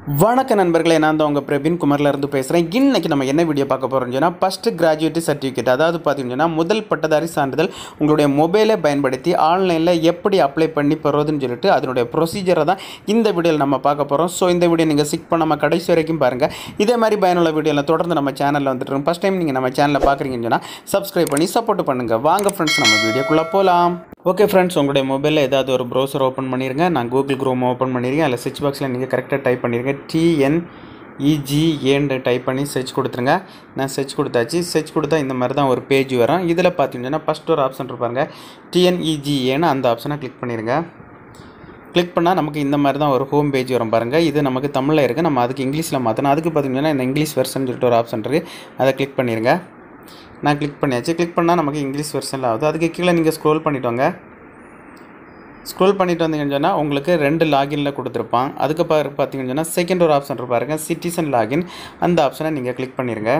வணக்க நண்பர்களே, நான் தான் உங்கள் பிரவீன் குமார்லேருந்து பேசுகிறேன். இன்றைக்கி நம்ம என்ன வீடியோ பார்க்க போகிறோம்னா, ஃபஸ்ட்டு கிராஜுவேட் சர்டிஃபிகேட், அதாவது பார்த்தீங்கன்னா முதல் பட்டதாரி சான்றிதழ் உங்களுடைய மொபைலை பயன்படுத்தி ஆன்லைனில் எப்படி அப்ளை பண்ணி பெறுவதுன்னு சொல்லிட்டு அதனுடைய ப்ரொசீஜரை தான் இந்த வீடியோவில் நம்ம பார்க்க போகிறோம். ஸோ இந்த வீடியோ நீங்கள் ஸ்கிப் பண்ணாமல் கடைசி வரைக்கும் பாருங்கள். இதே மாதிரி பயனுள்ள வீடியோவில் தொடர்ந்து நம்ம சேனலில் வந்துட்டு ஃபஸ்ட் டைம் நீங்கள் நம்ம சேனலில் பார்க்குறீங்கன்னு சொன்னால் சப்ஸ்கிரைப் பண்ணி சப்போர்ட் பண்ணுங்கள். வாங்க ஃப்ரெண்ட்ஸ், நம்ம வீடியோக்குள்ளே போகலாம். ஓகே ஃப்ரெண்ட்ஸ், உங்களுடைய மொபைலில் ஏதாவது ஒரு ப்ரௌசர் ஓப்பன் பண்ணிடுங்க. நான் கூகுள் குரோம் ஓப்பன் பண்ணியிருக்கேன். அதில் சர்ச் பாக்ஸில் நீங்கள் கரெக்டாக டைப் பண்ணிடுங்க. TNEGA டைப் பண்ணி சர்ச் கொடுத்துருங்க. நான் சர்ச் கொடுத்தாச்சு. சர்ச் கொடுத்தா இந்த மாதிரி தான் ஒரு பேஜ் வரும். இதில் பார்த்தீங்கன்னா ஃபஸ்ட் ஒரு ஆப்ஷன் இருப்பாருங்க, TNEGA, அந்த ஆப்ஷனை கிளிக் பண்ணிடுங்க. கிளிக் பண்ணால் நமக்கு இந்த மாதிரி தான் ஒரு ஹோம் பேஜ் வரும் பாருங்கள். இது நமக்கு தமிழில் இருக்குது, நம்ம அதுக்கு இங்கிலீஷில் மாற்றணும். அதுக்கு பார்த்தீங்கன்னா இந்த இங்கிலீஷ் வெர்ஷன் சொல்லிட்டு ஒரு ஆப்ஷன் இருக்குது, அதை கிளிக் பண்ணிடுங்க. நான் கிளிக் பண்ணியாச்சு. கிளிக் பண்ணால் நமக்கு இங்கிலீஷ் வெர்ஷனில் ஆகுது. அதுக்கு கீழே நீங்கள் ஸ்க்ரோல் பண்ணிவிட்டு வாங்க. ஸ்க்ரோல் பண்ணிட்டு வந்தீங்கன்னு சொன்னால் உங்களுக்கு 2 லாகினில் கொடுத்துருப்பான். அதுக்கு பார்த்தீங்கன்னு சொன்னால் செகண்ட் ஒரு ஆப்ஷன் இருப்பாருங்க, சிட்டிசன் லாகின், அந்த ஆப்ஷனை நீங்கள் கிளிக் பண்ணிடுங்க.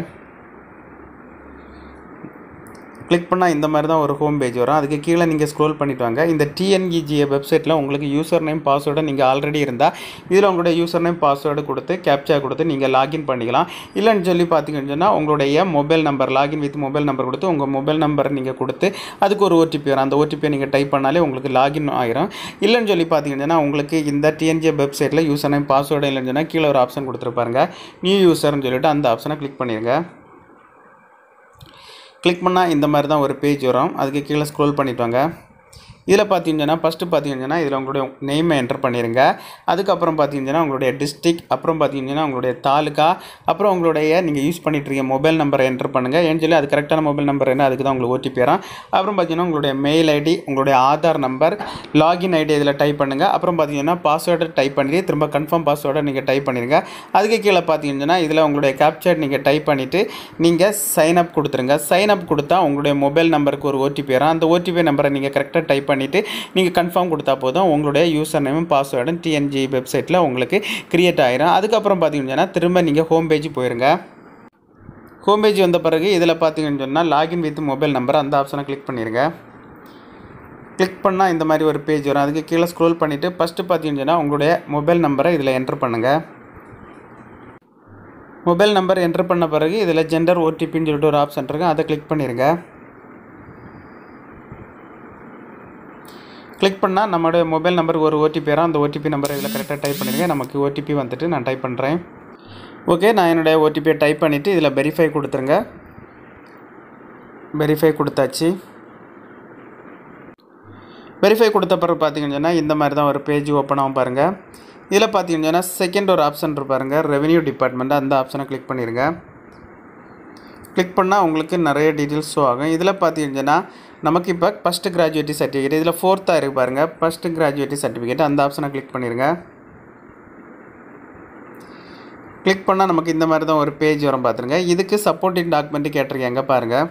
கிளிக் பண்ணால் இந்த மாதிரி தான் ஒரு ஹோம் பேஜ் வரும். அதுக்கு கீழே நீங்கள் ஸ்க்ரோல் பண்ணிட்டு வாங்க. இந்த TNEGA வெப்சைட்டில் உங்களுக்கு யூசர் நேம் பாஸ்வேர்டை நீங்கள் ஆல்ரெடி இருந்தால் இதில் உங்களுடைய யூசர் நேம் பாஸ்வேர்டு கொடுத்து கேப்சா கொடுத்து நீங்கள் லாகின் பண்ணிக்கலாம். இல்லைன்னு சொல்லி பார்த்தீங்கன்னு சொன்னால் உங்களுடைய mobile number, login with mobile number கொடுத்து உங்கள் மொபைல் நம்பர் நீங்கள் கொடுத்து அதுக்கு ஒரு OTP வரும். அந்த OTP நீங்கள் டைப் பண்ணாலே உங்களுக்கு லாகின் ஆகிரும். இல்லைன்னு சொல்லி பார்த்தீங்கன்னா உங்களுக்கு இந்த TNEGA வெப்சைட்டில் யூசர் நேம் பாஸ்வேர்டு இல்லைன்னு சொன்னால் கீழே ஒரு ஆப்ஷன் கொடுத்துருப்பாருங்க, நியூ யூசர்னு சொல்லிட்டு அந்த ஆப்ஷனை கிளிக் பண்ணிடுங்க. கிளிக் பண்ணால் இந்த மாதிரி தான் ஒரு பேஜ் வரும். அதுக்கு கீழே ஸ்க்ரோல் பண்ணிட்டு வாங்க. இதில் பார்த்தீங்கன்னா ஃபஸ்ட்டு பார்த்தீங்கன்னா இதில் உங்களுடைய நேமை என்டர் பண்ணிடுங்க. அதுக்கப்புறம் பார்த்தீங்கன்னா உங்களுடைய டிஸ்ட்ரிக்ட், அப்புறம் பார்த்தீங்கன்னா உங்களுடைய தாலுக்கா, அப்புறம் உங்களுடைய நீங்கள் யூஸ் பண்ணிட்டு இருக்க மொபைல் நம்பரை என்டர் பண்ணுங்கள். ஏன்னு சொல்லி அது கரெக்டான மொபைல் நம்பர் என்ன, அதுக்கு தான் உங்களுக்கு OTP வரும். அப்புறம் பார்த்தீங்கன்னா உங்களுடைய மெயில் ஐடி, உங்களுடைய ஆதார் நம்பர், லாகின் ஐடி இதில் டைப் பண்ணுங்கள். அப்புறம் பார்த்தீங்கன்னா பாஸ்வேர்டை டைப் பண்ணிட்டு திரும்ப கன்ஃபார்ம் பாஸ்வேர்டை நீங்கள் டைப் பண்ணிடுங்க. அதுக்கு கீழே பார்த்தீங்கன்னா இதில் உங்களுடைய கேப்சர் நீங்கள் டைப் பண்ணிவிட்டு நீங்கள் சைன் அப் கொடுத்துருங்க. சைன் அப் கொடுத்தா உங்களுடைய மொபைல் நம்பருக்கு ஒரு OTP வரும். அந்த OTP நம்பரை நீங்கள் கரெக்டாக டைப் பண்ணிவிட்டு நீங்கள் கன்ஃபார்ம் கொடுத்தா போதும், உங்களுடைய யூசர் நேமும் பாஸ்வேர்டும் TNEGA வெப்சைட்டில் உங்களுக்கு கிரியேட் ஆகிரும். அதுக்கப்புறம் பார்த்தீங்கன்னா திரும்ப நீங்கள் ஹோம் பேஜ் போயிருங்க. ஹோம் பேஜ் வந்த பிறகு இதில் பார்த்தீங்கன்னு சொன்னால் லாகின் வித் மொபைல் நம்பர், அந்த ஆப்ஷனை கிளிக் பண்ணிடுங்க. கிளிக் பண்ணால் இந்த மாதிரி ஒரு பேஜ் வரும். அதுக்கு கீழே ஸ்க்ரோல் பண்ணிவிட்டு ஃபஸ்ட்டு பார்த்தீங்கன்னு சொன்னால் உங்களுடைய மொபைல் நம்பரை இதில் என்டர் பண்ணுங்கள். மொபைல் நம்பர் என்டர் பண்ண பிறகு இதில் ஜெண்டர் OTPன்னு சொல்லிட்டு ஒரு ஆப்ஷன் இருக்குது, அதை கிளிக் பண்ணிடுங்க. கிளிக் பண்ணால் நம்மளுடைய மொபைல் நம்பருக்கு ஒரு OTP வரும். அந்த OTP நம்பரை இதில் கரெக்டாக டைப் பண்ணிடுங்க. நமக்கு OTP வந்துட்டு நான் டைப் பண்ணுறேன். ஓகே, நான் என்னுடைய OTPயை டைப் பண்ணிவிட்டு இதில் வெரிஃபை கொடுத்துருங்க. வெரிஃபை கொடுத்தாச்சு. வெரிஃபை கொடுத்த பிறகு பார்த்தீங்கன்னா இந்த மாதிரி தான் ஒரு பேஜ் ஓப்பன் ஆகும் பாருங்கள். இதில் பார்த்தீங்கன்னா செகண்ட் ஒரு ஆப்ஷன் இருப்பாருங்க, ரெவென்யூ டிபார்ட்மெண்ட், அந்த ஆப்ஷனை கிளிக் பண்ணிடுங்க. கிளிக் பண்ணால் உங்களுக்கு நிறைய டீட்டெயில்ஸ் ஷோ ஆகும். இதில் பார்த்தீங்கன்னா நமக்கு இப்போ ஃபஸ்ட்டு கிராஜுவேட் சர்டிஃபிகேட், இதில் 4th இருக்குது பாருங்கள், ஃபஸ்ட்டு கிராஜுவேட் சர்டிஃபிகேட், அந்த ஆப்ஷனை கிளிக் பண்ணிடுங்க. கிளிக் பண்ணால் நமக்கு இந்த மாதிரி தான் ஒரு பேஜ் வரும் பார்த்துருங்க. இதுக்கு சப்போர்ட்டிங் டாக்குமெண்ட்டு கேட்டிருக்கேங்க பாருங்கள்.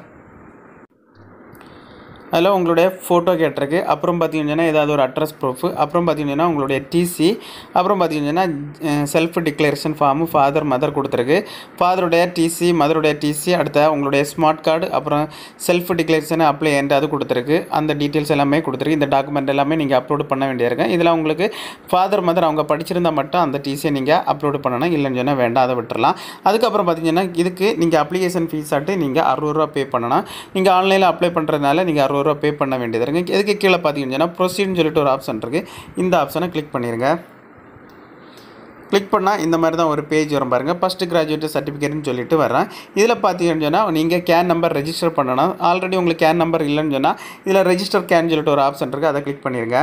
அதில் உங்களுடைய ஃபோட்டோ கேட்டிருக்கு. அப்புறம் பார்த்தீங்கன்னா ஏதாவது ஒரு அட்ரஸ் ப்ரூஃபு, அப்புறம் பார்த்தீங்கன்னா உங்களுடைய TC, அப்புறம் பார்த்தீங்கன்னா self declaration form father mother கொடுத்துருக்கு. ஃபாதருடைய TC, மதருடைய TC, அடுத்த உங்களுடைய ஸ்மார்ட் கார்டு, அப்புறம் செல்ஃப் டிக்ளரேஷன் அப்ளை எண்ட் அது கொடுத்துருக்கு. அந்த டீட்டெயில்ஸ் எல்லாமே கொடுத்துருக்கு. இந்த டாக்குமெண்ட் எல்லாமே நீங்கள் அப்லோடு பண்ண வேண்டியிருக்கும். இதில் உங்களுக்கு ஃபாதர் மதர் அவங்க படிச்சிருந்தால் மட்டும் அந்த TCயை நீங்கள் அப்லோடு பண்ணணும், இல்லைன்னு சொன்னால் வேண்டாம், அதை விட்டுறலாம். அதுக்கப்புறம் பார்த்தீங்கன்னா இதுக்கு நீங்கள் அப்ளிகேஷன் ஃபீஸ் ஆட்டு நீங்கள் 60 ரூபா பே பண்ணணும். நீங்கள் ஆன்லைனில் அப்ளை பண்ணுறதுனால நீங்கள் 60 ரூபா பே பண்ண வேண்டியது இருக்குது. இதுக்கு கீழே பார்த்தீங்கன்னா ப்ரொசீட்னு சொல்லிட்டு ஒரு ஆப்ஷன் இருக்குது, இந்த ஆப்ஷனை கிளிக் பண்ணிடுங்க. கிளிக் பண்ணால் இந்த மாதிரி தான் ஒரு பேஜ் வரும் பாருங்கள், ஃபஸ்ட்டு கிராஜுவேட் சர்டிஃபிகேட்னு சொல்லிட்டு வரேன். இதில் பார்த்தீங்கன்னு சொன்னால் நீங்கள் கேன் நம்பர் ரெஜிஸ்டர் பண்ணணும். ஆல்ரெடி உங்களுக்கு கேன் நம்பர் இல்லைன்னு சொன்னால் இதில் ரெஜிஸ்டர் கேன் சொல்லிட்டு ஒரு ஆப்ஷன் இருக்குது, அதை கிளிக் பண்ணிடுங்க.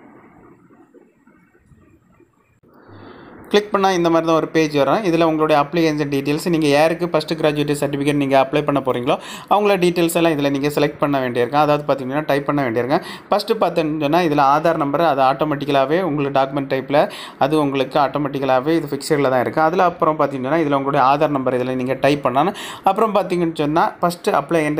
கிளிக் பண்ணால் இந்த மாதிரி தான் ஒரு பேஜ் வரும். இதில் உங்களுடைய அப்ளிகேஷன் டீட்டெயில்ஸ், நீங்கள் யாருக்கு ஃபஸ்ட்டு கிராஜுவேட் சர்டிஃபிகேட் நீங்கள் அப்ளை பண்ண போகிறீங்களோ அவங்களோட டீட்டெயில்ஸ் எல்லாம் இதில் நீங்கள் செலக்ட் பண்ண வேண்டியிருக்கும். அதாவது பார்த்தீங்கன்னா டைப் பண்ண வேண்டியிருக்கும். ஃபஸ்ட்டு பார்த்தீங்கன்னு சொன்னால் இதில் ஆதார் நம்பர், அது ஆட்டோமேட்டிக்கலாகவே உங்களுக்கு டாக்குமெண்ட் டைப்பில் அது உங்களுக்கு ஆட்டோமேட்டிக்கலாகவே இது ஃபிக்ஸடில் தான் இருக்குது. அதில் அப்புறம் பார்த்தீங்கன்னா இதில் உங்களுடைய ஆதார் நம்பர் இதில் நீங்கள் டைப் பண்ணணும். அப்புறம் பார்த்தீங்கன்னு சொன்னால் ஃபஸ்ட்டு அப்ளை என்ற நேம்,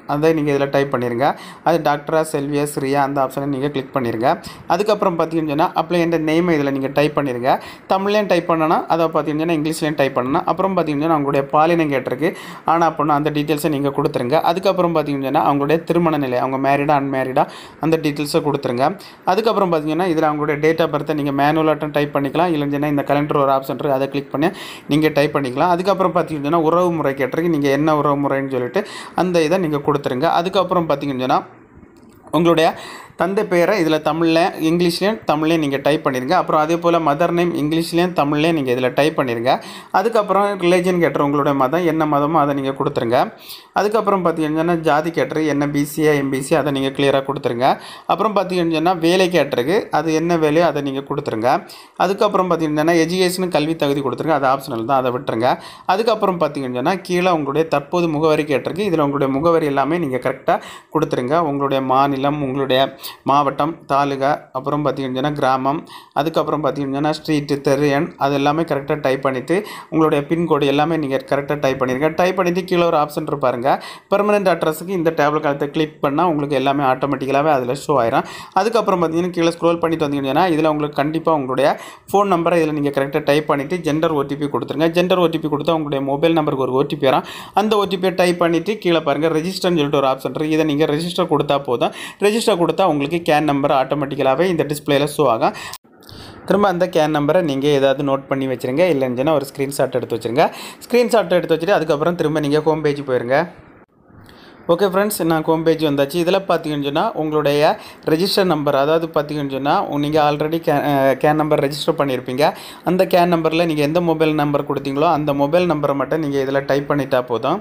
அதை நீங்கள் இதில் டைப் பண்ணிடுங்க. அது டாக்டரா, செல்வியா, ஸ்ரீயா அந்த ஆப்ஷனை நீங்கள் கிளிக் பண்ணிடுங்க. அதுக்கப்புறம் பார்த்தீங்கன்னா அப்ளையண்ட் நேமை இதில் நீங்கள் டைப் பண்ணிடுங்க. தமிழ்லையும் டைப் பண்ணணும், அதை பார்த்தீங்கன்னா இங்கிலீஷ்லையும் டைப் பண்ணணும். அப்புறம் பார்த்தீங்கன்னா அவங்களுடைய பாலினம் கேட்டிருக்கு, ஆனால் பொண்ணு அந்த டீட்டெயில்ஸை நீங்கள் கொடுத்துருங்க. அதுக்கப்புறம் பார்த்தீங்கன்னா அவங்களுடைய திருமண நிலை, அவங்க மேரிடா அன்மேரிடா அந்த டீட்டெயில்ஸை கொடுத்துருங்க. அதுக்கப்புறம் பார்த்தீங்கன்னா இதில் அவங்களுடைய டேட் ஆஃப் பர்த்தை நீங்கள் மேனுவலாட்டம் டைப் பண்ணிக்கலாம், இல்லைன்னா இந்த கலண்டர் ஒரு ஆப்ஷன் இருக்குது, அதை கிளிக் பண்ணி நீங்கள் டைப் பண்ணிக்கலாம். அதுக்கப்புறம் பார்த்தீங்கன்னா உறவு முறை கேட்டிருக்கு, நீங்கள் என்ன உறவு முறைன்னு சொல்லிட்டு அந்த இதை நீங்கள் கொடுத்துருங்க. அதுக்கப்புறம் பார்த்தீங்கன்னா உங்களுடைய தந்தை பெயரை இதில் தமிழில் இங்கிலீஷ்லேயும் தமிழ்லையும் நீங்கள் டைப் பண்ணிடுங்க. அப்புறம் அதே போல் மதர் நேம் இங்கிலீஷ்லேயும் தமிழ்லையும் நீங்கள் இதில் டைப் பண்ணிடுங்க. அதுக்கப்புறம் ரிலேஜன் கேட்டுரு, உங்களுடைய மதம் என்ன மதமோ அதை நீங்கள் கொடுத்துருங்க. அதுக்கப்புறம் பார்த்தீங்கன்னா ஜாதி கேட்டுரு, என்ன பிசியா எம்பிசி அதை நீங்கள் கிளியராக கொடுத்துருங்க. அப்புறம் பார்த்தீங்கன்னா வேலை கேட்டிருக்கு, அது என்ன வேலையோ அதை நீங்கள் கொடுத்துருங்க. அதுக்கப்புறம் பார்த்தீங்கன்னா எஜுகேஷன் கல்வி தகுதி கொடுத்துருங்க, அது ஆப்ஷனல் தான், அதை விட்டுருங்க. அதுக்கப்புறம் பார்த்தீங்கன்னா கீழே உங்களுடைய தற்போது முகவரி கேட்டிருக்கு, இதில் உங்களுடைய முகவரி எல்லாமே நீங்கள் கரெக்டாக கொடுத்துருங்க. உங்களுடைய மாநிலம், உங்களுடைய மாவட்டம், தாலுகா, அப்புறம் பார்த்தீங்கன்னா கிராமம், அதுக்கப்புறம் பார்த்தீங்கன்னா ஸ்ட்ரீட்டு, தெரு எண், அது எல்லாமே கரெக்டாக டைப் பண்ணிவிட்டு உங்களுடைய பின்கோடு எல்லாமே நீங்கள் கரெக்டாக டைப் பண்ணிடுங்க. டைப் பண்ணிவிட்டு கீழே ஒரு ஆப்ஷன் இருப்பாருங்க, பெர்மனெண்ட் அட்ரஸுக்கு இந்த டேபிள் காலத்தை கிளிக் பண்ணால் உங்களுக்கு எல்லாமே ஆட்டோமேட்டிக்கலாகவே அதில் ஷோ ஆயிரும். அதுக்கப்புறம் பார்த்தீங்கன்னா கீழே ஸ்க்ரோல் பண்ணிட்டு வந்தீங்கன்னா இதில் உங்களுக்கு கண்டிப்பாக உங்களுடைய ஃபோன் நம்பரை இதில் நீங்கள் கரெக்டாக டைப் பண்ணிவிட்டு ஜெண்டர் ஓடிபி கொடுத்துருங்க. ஜெண்டர் ஓடிபி கொடுத்தா உங்களுடைய மொபைல் நம்பருக்கு ஒரு ஓடிபி வரும். அந்த ஓடிபியை டைப் பண்ணிவிட்டு கீழே பாருங்கள் ரெஜிஸ்டர்னு சொல்லிட்டு ஒரு ஆப்ஷன் இருக்குது, இதை நீங்கள் ரெஜிஸ்டர் கொடுத்தா போதும். ரெஜிஸ்டர் கொடுத்தா உங்களுக்கு கேன் நம்பர் ஆட்டோமேட்டிக்கலாகவே இந்த டிஸ்பிளேல ஷோ ஆகும். திரும்ப அந்த கேன் நம்பரை நீங்கள் ஏதாவது நோட் பண்ணி வச்சுருங்க, இல்லைன்னு ஒரு ஸ்க்ரீன்ஷாட் எடுத்து வச்சுருங்க. ஸ்க்ரீன்ஷாட் எடுத்து வச்சுட்டு அதுக்கப்புறம் திரும்ப நீங்கள் ஹோம் பேஜ் போயிருங்க. ஓகே ஃப்ரெண்ட்ஸ், நான் ஹோம் பேஜ் வந்தாச்சு. இதில் பார்த்தீங்கன்னா உங்களுடைய ரெஜிஸ்டர் நம்பர், அதாவது பார்த்தீங்கன்னா நீங்கள் ஆல்ரெடி கேன் நம்பர் ரெஜிஸ்டர் பண்ணியிருப்பீங்க. அந்த கேன் நம்பரில் நீங்கள் எந்த மொபைல் நம்பர் கொடுத்தீங்களோ அந்த மொபைல் நம்பரை மட்டும் நீங்கள் இதில் டைப் பண்ணிட்டா போதும்.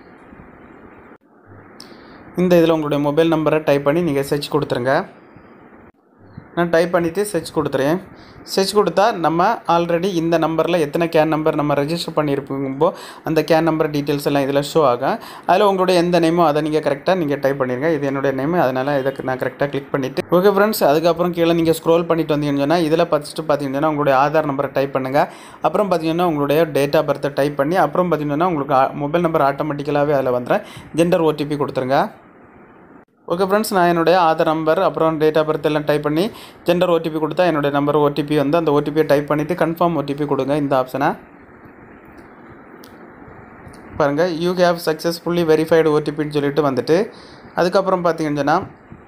இந்த இதில் உங்களுடைய மொபைல் நம்பரை டைப் பண்ணி நீங்கள் சர்ச் கொடுத்துருங்க. நான் டைப் பண்ணிவிட்டு சர்ச் கொடுத்துறேன். சர்ச் கொடுத்தா நம்ம ஆல்ரெடி இந்த நம்பரில் எத்தனை கேன் நம்பர் நம்ம ரெஜிஸ்டர் பண்ணியிருப்போம்போ அந்த கேன் நம்பர் டீட்டெயில்ஸ் எல்லாம் இதில் ஷோ ஆகும். அதில் உங்களுடைய எந்த நேமோ அதை நீங்கள் கரெக்டாக நீங்கள் டைப் பண்ணிடுங்க. இது என்னுடைய நேம், அதனால் இதுக்கு நான் கரெக்டாக கிளிக் பண்ணிவிட்டு ஓகே ஃப்ரெண்ட்ஸ். அதுக்கப்புறம் கீழே நீங்கள் ஸ்க்ரோல் பண்ணிட்டு வந்தீங்கன்னா இதில் ஃபஸ்ட்டு பார்த்தீங்கன்னா உங்களுடைய ஆதார் நம்பரை டைப் பண்ணுங்கள். அப்புறம் பார்த்தீங்கன்னா உங்களுடைய டேட் ஆஃப் பர்த்தை டைப் பண்ணி அப்புறம் பார்த்தீங்கன்னா உங்களுக்கு மொபைல் நம்பர் ஆட்டோமேட்டிக்கலாகவே அதில் வந்துடும். ஜெண்டர் ஓடிபி கொடுத்துருங்க. ஓகே ஃப்ரெண்ட்ஸ், நான் என்னுடைய ஆதார் நம்பர் அப்புறம் டேட் ஆஃப் பர்த் எல்லாம் டைப் பண்ணி ஜெண்டர் ஓடிபி கொடுத்தா என்னுடைய நம்பர் ஓடிபி வந்து அந்த ஓடிபியை டைப் பண்ணிவிட்டு கன்ஃபார்ம் ஓடிபி கொடுங்க. இந்த ஆப்ஷனை பாருங்கள், யூ ஹேவ் சக்ஸஸ்ஃபுல்லி வெரிஃபைடு ஓடிபின்னு சொல்லிட்டு வந்துட்டு அதுக்கப்புறம் பார்த்தீங்கன்னா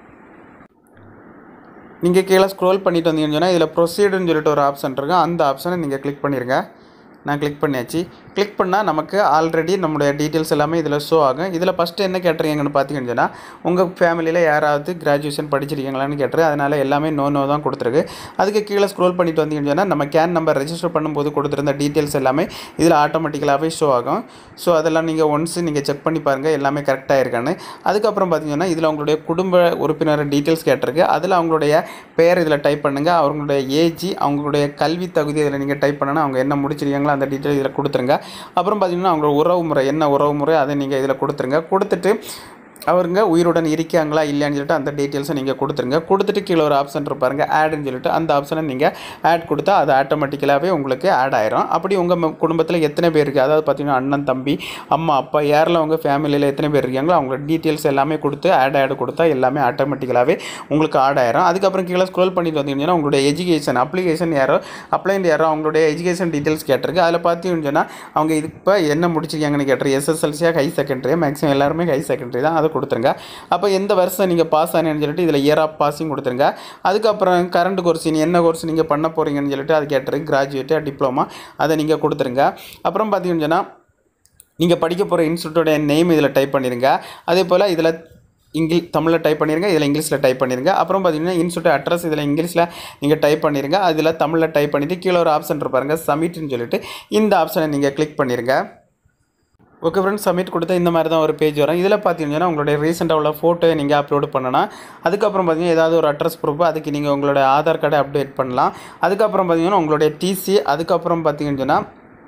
நீங்கள் கீழே ஸ்க்ரோல் பண்ணிட்டு வந்தீங்கன்னா இதில் ப்ரொசீடுன்னு சொல்லிட்டு ஒரு ஆப்ஷன் இருக்குது, அந்த ஆப்ஷனை நீங்கள் கிளிக் பண்ணிடுங்க. நான் கிளிக் பண்ணியாச்சு. கிளிக் பண்ணால் நமக்கு ஆல்ரெடி நம்முடைய டீட்டெயில்ஸ் எல்லாமே இதில் ஷோ ஆகும். இதில் ஃபஸ்ட்டு என்ன கேட்டிருக்கீங்கன்னு பார்த்தீங்கன்னா உங்கள் ஃபேமிலியில் யாராவது கிராஜுவேஷன் படிச்சிருக்கீங்களான்னு கேட்டுரு, அதனால் எல்லாமே நோ தான் கொடுத்துருக்கு. அதுக்கு கீழே ஸ்க்ரோல் பண்ணிட்டு வந்தீங்கன்னா நம்ம கேன் நம்பர் ரெஜிஸ்டர் பண்ணும்போது கொடுத்துருந்த டீட்டெயில்ஸ் எல்லாமே இதில் ஆட்டோமேட்டிக்கலாகவே ஷோ ஆகும். ஸோ அதெல்லாம் நீங்கள் ஒன்ஸ் நீங்கள் செக் பண்ணி பாருங்கள் எல்லாமே கரெக்டாக இருக்கான்னு. அதுக்கப்புறம் பார்த்தீங்கன்னா இதில் உங்களுடைய குடும்ப உறுப்பினர் டீட்டெயில்ஸ் கேட்டிருக்கு, அதில் அவங்களுடைய பெயர் இதில் டைப் பண்ணுங்கள். அவங்களுடைய ஏஜ், அவங்களுடைய கல்வி தகுதி இதில் நீங்கள் டைப் பண்ணணும். அவங்க என்ன முடிச்சிருக்கீங்களோ அந்த டீட்டெயில் இதில் கொடுத்துருங்க. அப்புறம் பார்த்தீங்கன்னா அவங்களோட உறவு முறை என்ன உறவு முறை அதை நீங்கள் இதில் கொடுத்துருங்க. கொடுத்துட்டு அவருங்க உயிருடன் இருக்காங்களா இல்லையான்னு சொல்லிட்டு அந்த டீட்டெயில்ஸை நீங்கள் கொடுத்துருங்க. கொடுத்துட்டு கீழே ஒரு ஆப்ஷன் இருப்பாருங்க ஆடுன்னு சொல்லிட்டு, அந்த ஆப்ஷனை நீங்கள் ஆட் கொடுத்தா அது ஆட்டோமேட்டிக்கலாகவே உங்களுக்கு ஆட் ஆயிரும். அப்படி உங்கள் குடும்பத்தில் எத்தனை பேர் இருக்குது, அதாவது பார்த்தீங்கன்னா அண்ணன், தம்பி, அம்மா, அப்பா, யாரில் உங்கள் ஃபேமிலியில் எத்தனை பேர் இருக்காங்களோ அவங்களோட டீட்டெயில்ஸ் எல்லாமே கொடுத்து ஆட் கொடுத்தா எல்லாமே ஆட்டோமேட்டிக்கலாகவே உங்களுக்கு ஆட் ஆயிரும். அதுக்கப்புறம் கீழே ஸ்க்ரோல் பண்ணிட்டு வந்தீங்கன்னா உங்களுடைய எஜுகேஷன் அப்ளிகேஷன் யாரோ அப்ளைண்ட் யாரோ அவங்களுடைய எஜுகேஷன் டீட்டெயில்ஸ் கேட்டிருக்கு. அதில் பார்த்தீங்கன்னா அவங்க இது இப்போ என்ன முடிச்சிருக்காங்கன்னு கேட்டிருக்கு, எஸ்எஸ்எல்சியாக ஹை செகண்டரியாக, மேக்ஸிமம் எல்லாருமே ஹை செகண்டரி தான், அதை கொடுத்துருங்க. அப்போ எந்த வருஷம் நீங்கள் பாஸ் ஆனேன்னு சொல்லிட்டு இதில் இயர் ஆஃப் பாஸிங் கொடுத்துருங்க. அதுக்கப்புறம் கரண்ட் கோர்ஸ் என்ன கோர்ஸ் நீங்கள் பண்ண போகிறீங்கன்னு சொல்லிட்டு அது கேட்டிருக்கு, கிராஜுவேட்டு, டிப்ளமா, அதை நீங்கள் கொடுத்துருங்க. அப்புறம் பார்த்தீங்கன்னா நீங்கள் படிக்க போகிற இன்ஸ்டியூட்டோட நேம் இதில் டைப் பண்ணிடுங்க. அதே போல் இதில் தமிழில் டைப் பண்ணிடுங்க, இதில் இங்கிலீஷில் டைப் பண்ணிடுங்க. அப்புறம் பார்த்தீங்கன்னா இன்ஸ்டியூட் அட்ரஸ் இதில் இங்கிலீஷில் நீங்கள் டைப் பண்ணிடுங்க, அதில் தமிழில் டைப் பண்ணிவிட்டு கீழே ஒரு ஆப்ஷன் இருப்பாருங்க சப்மிட்னு சொல்லிட்டு, இந்த ஆப்ஷனை நீங்கள் கிளிக் பண்ணிடுங்க. ஓகே ஃப்ரெண்ட்ஸ், சப்மிட் கொடுத்தா இந்த மாதிரி தான் ஒரு பேஜ் வரும். இதில் பார்த்தீங்கன்னா உங்களுடைய ரீசெண்டாக உள்ள ஃபோட்டோவை நீங்கள் அப்லோடு பண்ணலாம். அதுக்கப்புறம் பார்த்தீங்கன்னா ஏதாவது ஒரு அட்ரஸ் ப்ரூஃப், அதுக்கு நீங்கள் உங்களுடைய ஆதார் கார்டை அப்டேட் பண்ணலாம். அதுக்கப்புறம் பார்த்தீங்கன்னா உங்களுடைய டிசி, அதுக்கப்புறம் பார்த்தீங்கன்னா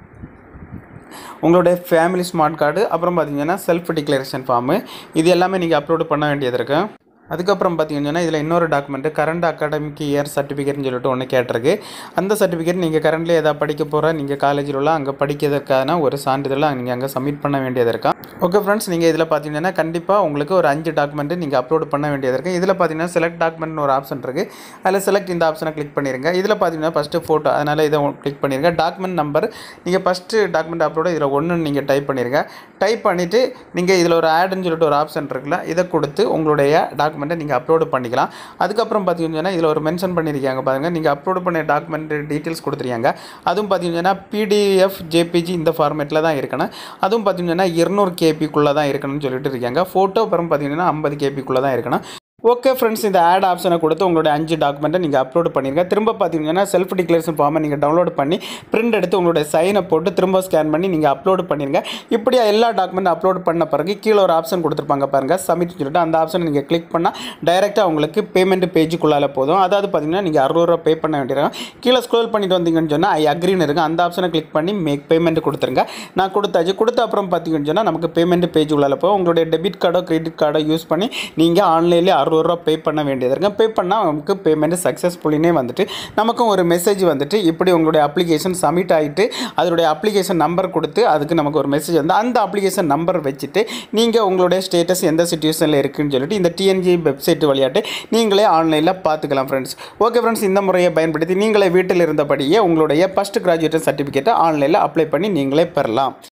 உங்களுடைய ஃபேமிலி ஸ்மார்ட் கார்டு, அப்புறம் பார்த்தீங்கன்னா செல்ஃப் டிக்ளரேஷன் ஃபார்மு, இது எல்லாமே நீங்கள் அப்லோடு பண்ண வேண்டியது இருக்குது. அதுக்கப்புறம் பார்த்தீங்கன்னா இதில் இன்னொரு டாக்குமெண்ட் கரண்ட் அகாடமிக் இயர் சர்டிஃபிகேட்னு சொல்லிட்டு ஒன்று கேட்டிருக்கு. அந்த சர்டிஃபிகேட் நீங்கள் கரண்ட்லி எதாவது படிக்க போகிற நீங்கள் காலேஜில் உள்ள அங்கே படிக்கிறதுக்கான ஒரு சான்றிதழை நீங்கள் அங்கே சப்மிட் பண்ண வேண்டியது இருக்கா. ஓகே ஃப்ரெண்ட்ஸ், நீங்கள் இதில் பார்த்தீங்கன்னா கண்டிப்பாக உங்களுக்கு ஒரு 5 டாக்குமெண்ட்டு நீங்கள் அப்லோட் பண்ண வேண்டியது இருக்குது. இதில் பார்த்தீங்கன்னா செலக்ட் டாக்குமெண்ட்னு ஒரு ஆப்ஷன் இருக்குது. அதில் செலக்ட் இந்த ஆப்ஷனை கிளிக் பண்ணிடுங்க. இதில் பார்த்தீங்கன்னா ஃபஸ்ட்டு ஃபோட்டோ, அதனால் இதை கிளிக் பண்ணிடுங்க. டாக்குமெண்ட் நம்பர் நீங்கள் ஃபஸ்ட்டு டாக்குமெண்ட் அப்லோடு இதில் 1 நீங்கள் டைப் பண்ணிடுங்க. டைப் பண்ணிவிட்டு நீங்கள் இதில் ஒரு ஆடுன்னு சொல்லிட்டு ஒரு ஆப்ஷன் இருக்குல்ல, இதை கொடுத்து உங்களுடைய டாக்குமெண்ட்டை நீங்கள் அப்லோடு பண்ணிக்கலாம். அதுக்கப்புறம் பார்த்தீங்கன்னா இதில் ஒரு மென்ஷன் பண்ணியிருக்காங்க பாருங்கள், நீங்கள் அப்லோடு பண்ண டாக்குமெண்ட் டீட்டெயில்ஸ் கொடுத்துருக்காங்க. அதுவும் பார்த்தீங்கன்னா பிடிஎஃப் ஜேபிஜி இந்த ஃபார்மேட்டில் தான் இருக்கணும். அதுவும் பார்த்தீங்கன்னா 200 கேபிக்குள்ளே தான் இருக்கணும்னு சொல்லிட்டு இருக்காங்க. ஃபோட்டோ அப்புறம் பார்த்தீங்கன்னா 50 கேபிக்குள்ளே தான் இருக்கணும். ஓகே ஃப்ரெண்ட்ஸ், இந்த ஆட் ஆப்ஷனை கொடுத்து உங்களுடைய 5 டாக்குமெண்ட்டை நீங்கள் அப்லோட் பண்ணிடுங்க. திரும்ப பார்த்தீங்கன்னா செல்ஃப் டிக்ளரேஷன் ஃபார்மை நீங்கள் டவுன்லோட் பண்ணி பிரிண்ட் எடுத்து உங்களுடைய சைனை போட்டு திரும்ப ஸ்கேன் பண்ணி நீங்கள் அப்லோட் பண்ணிடுங்க. இப்படியா எல்லா டாக்குமெண்ட் அப்லோட் பண்ண பிறகு கீழே ஒரு ஆப்ஷன் கொடுத்துருப்பாங்க பாருங்கள், சப்மிட் சொல்லிட்டு அந்த ஆப்ஷனை நீங்கள் கிளிக் பண்ணால் டைரெக்டாக உங்களுக்கு பேமெண்ட் பேஜுக்குள்ளால போதும். அதாவது பார்த்தீங்கன்னா நீங்கள் 60 ரூபா பே பண்ண வேண்டியிருக்கும். கீழே ஸ்க்ரோல் பண்ணிட்டு வந்தீங்கன்னு சொன்னால் ஐ அக்ரின்னு இருக்குது, அந்த ஆப்ஷனை கிளிக் பண்ணி மேக் பேமெண்ட் கொடுத்துருங்க. நான் கொடுத்தாச்சு. கொடுத்த அப்புறம் பார்த்தீங்கன்னு சொன்னால் நமக்கு பேமெண்ட் பேஜ் உள்ளால போகும். உங்களுடைய டெபிட் கார்டோ கிரெடிட் கார்டோ யூஸ் பண்ணி நீங்கள் ஆன்லைன்லேயே 60 ரூபா பே பண்ண வேண்டியது இருக்குது. பே பண்ணால் நமக்கு பேமெண்ட் சக்ஸஸ்ஃபுல்லினே வந்துட்டு நமக்கும் ஒரு மெசேஜ் வந்துட்டு இப்படி உங்களுடைய அப்ளிகேஷன் சப்மிட் ஆகிட்டு அதனுடைய அப்ளிகேஷன் நம்பர் கொடுத்து அதுக்கு நமக்கு ஒரு மெசேஜ் வந்து அந்த அப்ளிகேஷன் நம்பர் வச்சுட்டு நீங்கள் உங்களுடைய ஸ்டேட்டஸ் எந்த சிச்சுவேஷனில் இருக்குதுன்னு சொல்லிட்டு இந்த டிஎன்ஜி வெப்சைட் வழியாட்டு நீங்களே ஆன்லைனில் பார்த்துக்கலாம் ஃப்ரெண்ட்ஸ். ஓகே ஃப்ரெண்ட்ஸ், இந்த முறையை பயன்படுத்தி நீங்களே வீட்டில் இருந்தபடியே உங்களுடைய ஃபஸ்ட் கிராஜுவேட் சர்டிஃபிகேட்டை ஆன்லைனில் அப்ளை பண்ணி நீங்களே பெறலாம்.